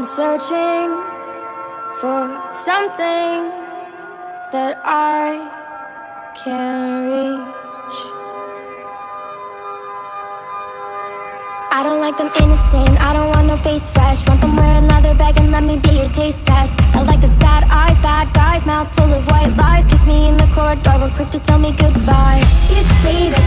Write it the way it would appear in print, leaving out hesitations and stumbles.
searching for something that I can't reach. I don't like them innocent, I don't want no face fresh. Want them wearing leather bag and let me be your taste test. I like the sad eyes, bad guys, mouth full of white lies. Kiss me in the corridor, but quick to tell me goodbye. You say that